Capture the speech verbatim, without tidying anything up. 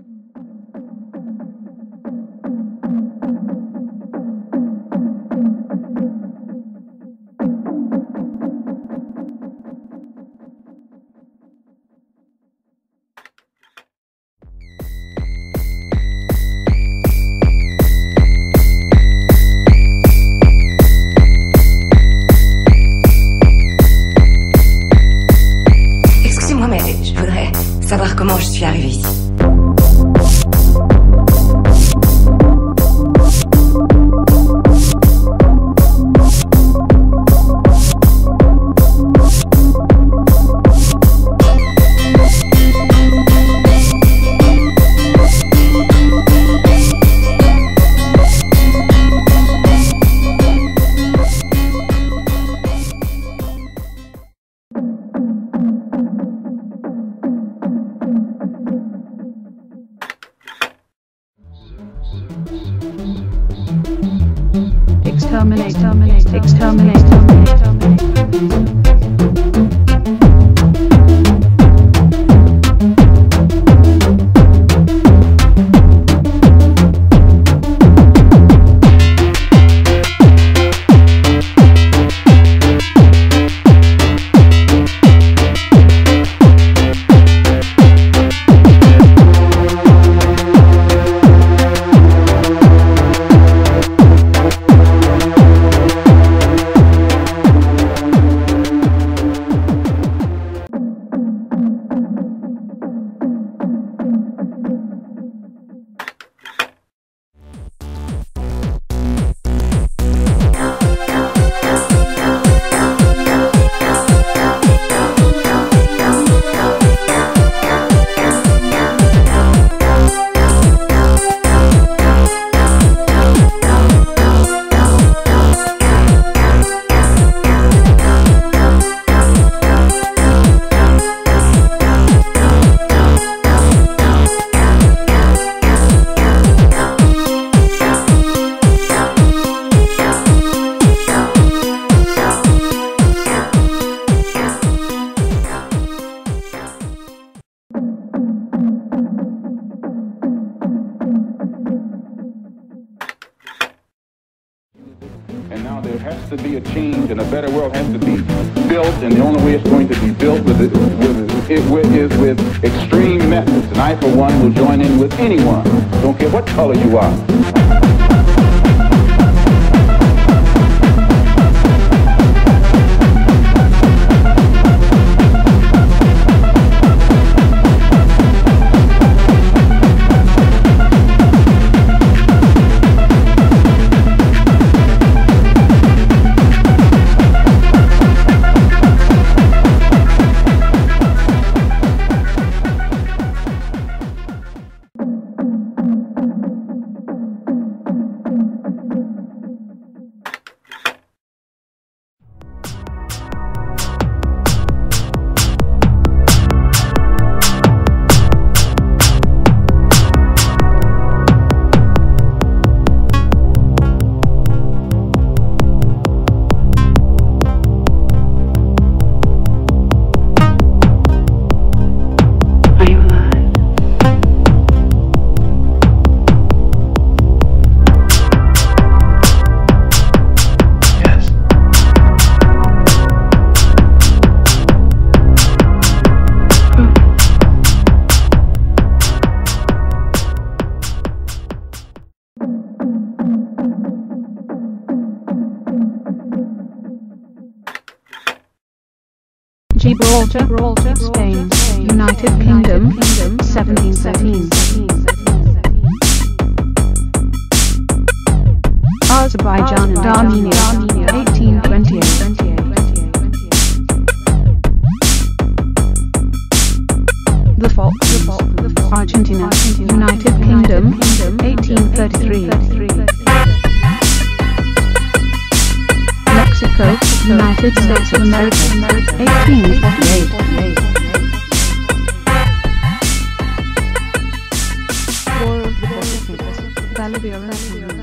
Savoir comment je suis arrivée ici. Exterminate, exterminate, exterminate, exterminate. And now there has to be a change, and a better world has to be built, and the only way it's going to be built with it, with it, with, is with extreme methods. And I, for one, will join in with anyone, don't care what color you are. Gibraltar, Gibraltar, Spain, United Kingdom, seventeen thirteen. Azerbaijan and Armenia, eighteen twenty-eight. The Falklands, Argentina, United Kingdom, eighteen thirty-three. Mexico, United States of America, eighteen forty-eight. War of the Pacific, Bolivia.